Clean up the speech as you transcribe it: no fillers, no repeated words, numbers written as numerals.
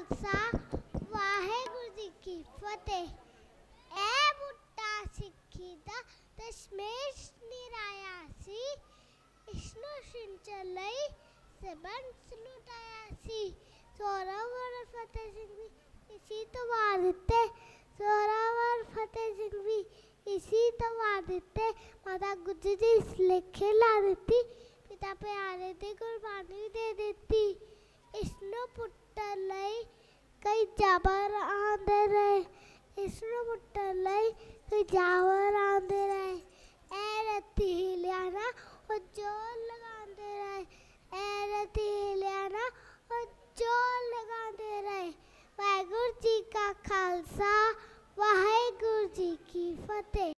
खालसा वाहेगुरु जी की फतेह। ऐ बूटा सिक्खी दा दशमेश निराया सी, इस्नु सिंचन लई सबंस लुटाया सी। जोरावर फतेह सिंह भी इसी तो वार दिते, जोरावर फतेह सिंह भी इसी तो वार दिते। माता गुजरी जी इस लेखे ला देती, पिता प्यारे दी कुर्बानी दे देती। इसनु पुट्टर लई कई जाबर आंदे रहे, इसनु पुट्टर लई कई जाबर आंदे रहे। ऐ रत्ती हिलियाना और जोर लगांदे रहे, ऐ रत्ती हिलियाना और जोर लगांदे रहे। वाहेगुरु जी का खालसा वाहेगुरु जी की फतेह।